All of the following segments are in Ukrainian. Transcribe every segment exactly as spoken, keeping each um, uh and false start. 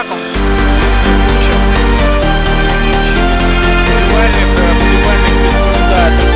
атаку. Будівельник, будівельник відповідає.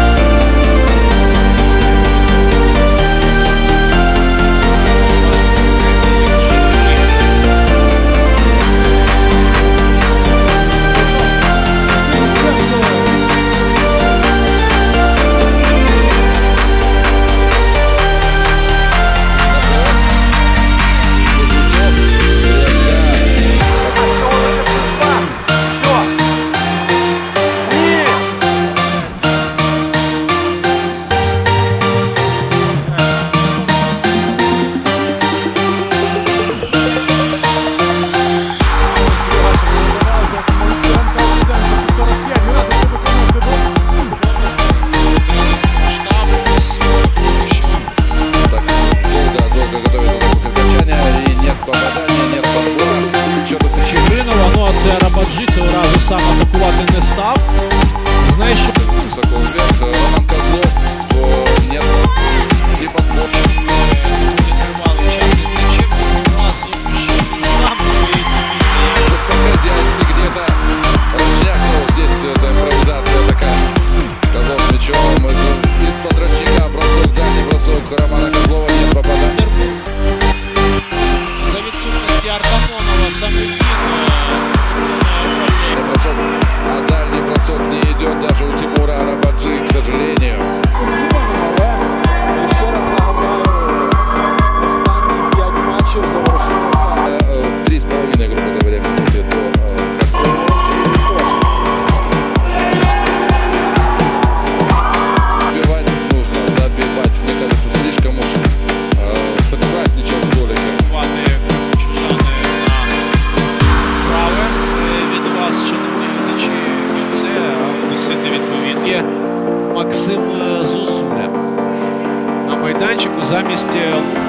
Це Арабаджі цього разу сам атакувати не став. Знаєш, що... Высоко вверх, Роман Козлов, нет, и подбор. Хозяйский где-то разжахнул здесь, эта импровизация такая. Козлов с мячом, из-под рычага, бросок, дальний бросок Романа Козлова, нет попадания. За відсутності Артамонова самостійно. А дальний бросок не идет даже у Тимура Арабаджи, к сожалению. Ще раз нагадаю, останні п'ять матчів завершилися. Три с половиной, грубо говоря, минуты до забивать нужно, забивать. Мне кажется, слишком уж саккуратничал с голиком. Максим Зозуля на майданчику замість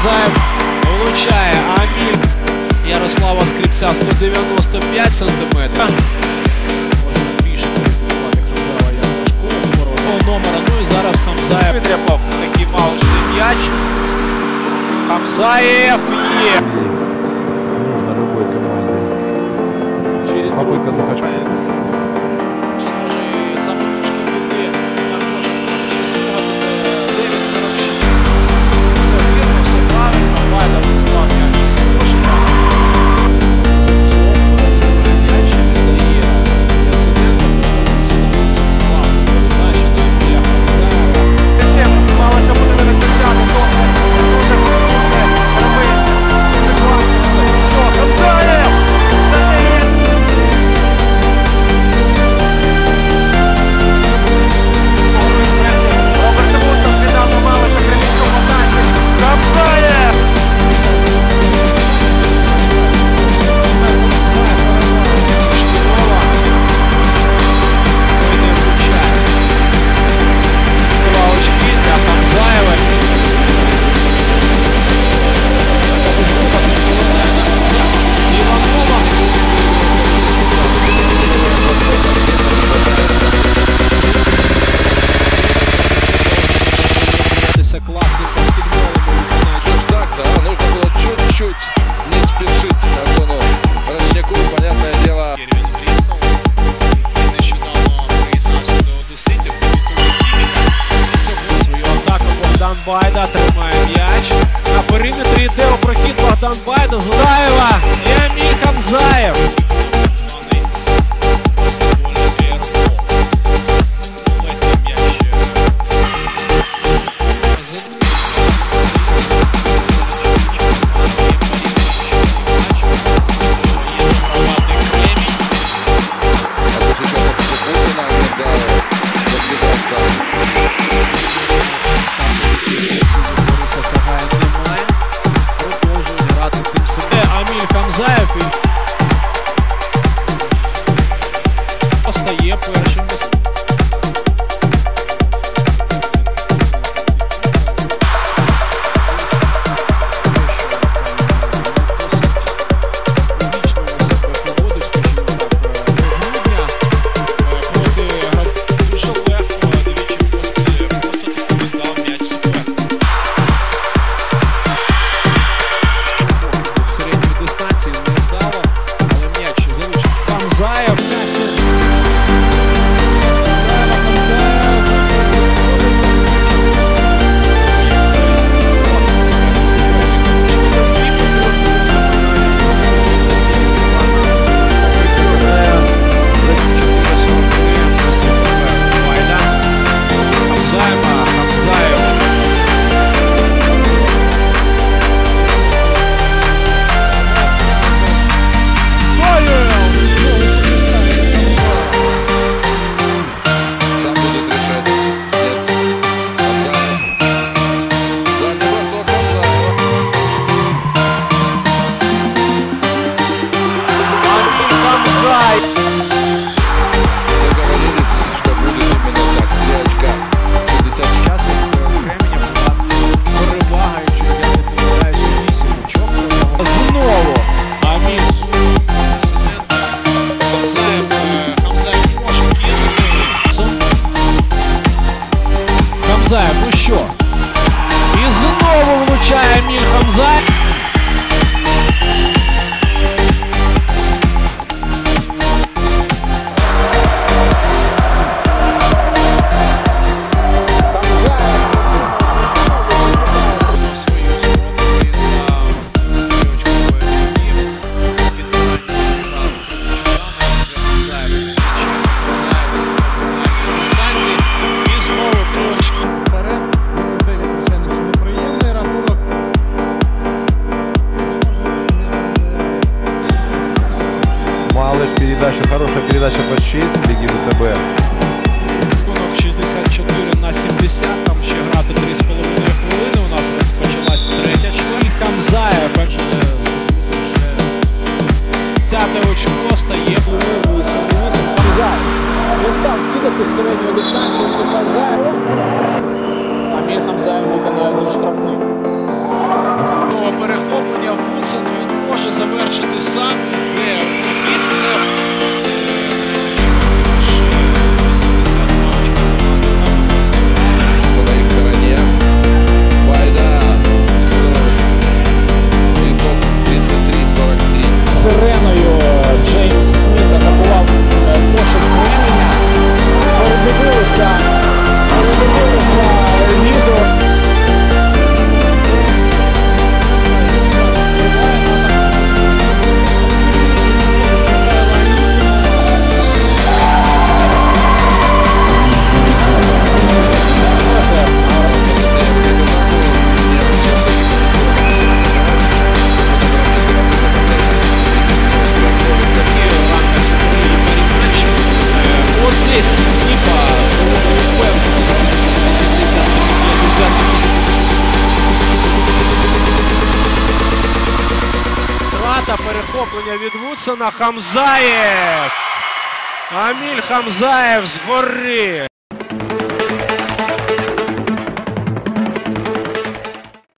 Хамзаєв влучає. Аміль Ярослава Скрипця сто дев'яносто п'ять сантиметрів. Можна більше кваліфікувати Хамзаєва як важкого форварда номера. Ну і зараз Хамзаєв витряпав такий малочний м'яч. Хамзаєв є. Нужно любой команде. Через Попытка Духача. Чи може і самотужки буде також щось втратити дев'ять сорок шість. Все вірно, все правильно. Вайда вбивав м'яч. Кошка. М'яч віддає Ясененко. Це класно передача до Еміля Хамзаєва. Мало що буде не розпочати. Досить. Дуже круто. Робиться. Дуже класно. Що? Хамзаєв! Заб'є! Роберт Вудсон віддав на Малиша Кремінського атаки. Хамзаєв! Шкірова. Ой, не влучає. Два очки для Хамзаєва. Іванова. Це класний баскетбол. Что ж так-то, а? Нужно было чуть-чуть не спешить Антону Рожняку, понятное дело. Він тріснув. Він нещодавно приєднався до Одеситів. І сьогодні свою атаку Богдан Байда тримає м'яч. На периметрі йде у прохід Богдан Байда. Зудаєва і Аміль Хамзаєв. Званий баскетбольний фейербол. Легкий м'яч. Это сейчас это Путина, когда разбегаться. Бориса Сагая немає. Продовжують грати тим самим. Аміль Хамзаєв і остає першим. Хамзаєв. Сам будет решать. Нет. Хамзаев. Дальний бросок Хамзаева. Аміль Хамзаєв. Договорились, что будет именно так. Три очка. шестьдесят Час як Кременя була перевага, якщо я не помиляюсь, вісім очок. Знову Аміль Ясененко. Хамзаєв, е, Хамзаєв може кинути. Хамзаєв, ну що? І знову влучає Аміль Хамзаєв. Свою спробу і за очкової дії. Підбирання прав. Хамзаєв. Дистанції. І знову три очки вперед. Мені здається, звичайно, що неприємний рахунок. Малыш, передача, хорошая передача под щит, беги ВТБ. Рахунок шістдесят чотири на сімдесят. Там ще грати три з половиною хвилини. У нас розпочалась третя чверть. Хамзаєв. П'яте очко стає. Хамзаєв. Він став кидати з середньої дистанції до Хамзаєва. Аміль Хамзаєв виконає один штрафний. Ната, перехоплення від Вудсона. Хамзаєв. Аміль Хамзаєв згори.